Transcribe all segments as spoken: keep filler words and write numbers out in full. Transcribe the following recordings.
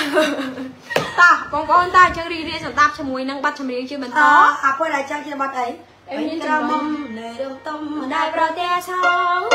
ta bong bong ta chơi đi đi sẵn tạp cho mùi năng bắt cho mình chưa mình to à quay lại trang trên mặt ấy em nhìn cho mâm nơi đông tâm đại pro te sao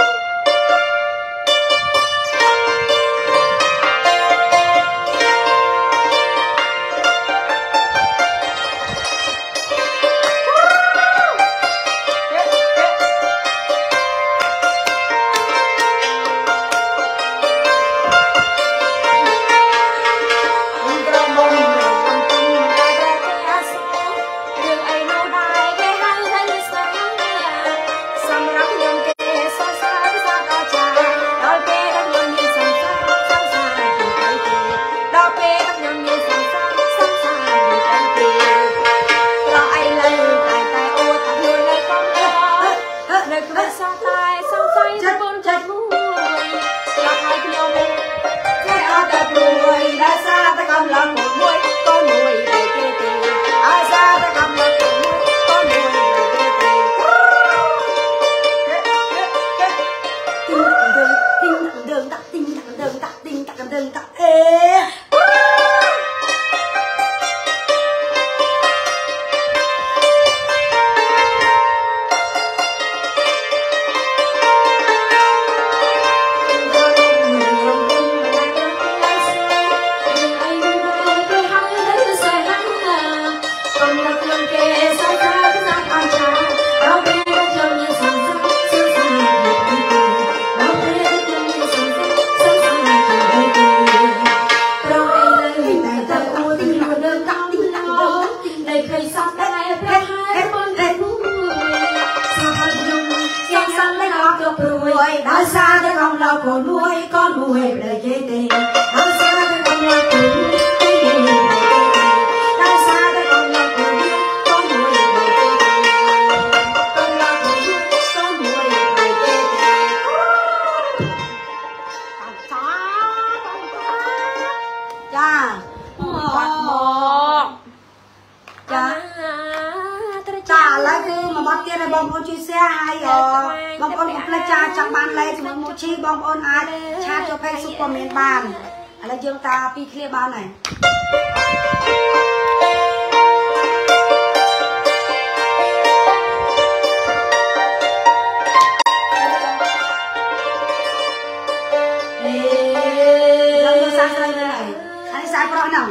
ពីគ្នាបានហើយអេដល់សាស្ត្រនេះហើយហើយសាយប្រោះហ្នឹង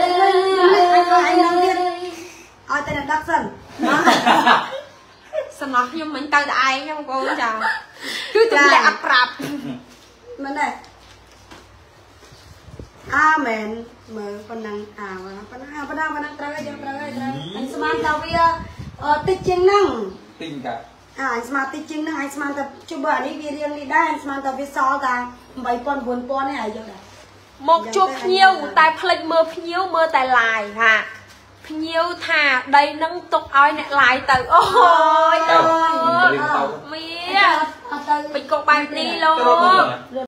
សទាំងអស់ខ្ញុំមិនទៅតែឯងខ្ញុំបងប្អូនចាគឺទម្លាក់អត់ប្រាប់មែនទេអាមែនមើលប៉ុណ្ណឹងអាប៉ុណ្ណឹងអាប៉ុណ្ណឹងប៉ុណ្ណឹងត្រូវហើយយើងត្រូវហើយត្រូវអញស្មានតើវាតិចជាងហ្នឹងទិញកាអញស្មានតិចជាងហ្នឹងអញស្មានតើជុំបើអានេះវារៀងនេះដែរអញស្មានតើវាសល់តាeight thousand nine thousandនេះហើយយកដែរមកជួបភ្ញៀវតែផ្លិចមើលភ្ញៀវមើលតែឡាយហាភ្ញៀវថាដីនឹងទុកឲ្យអ្នកឡាយទៅអូយអូយមីទៅពេញកុកបែបនេះលោក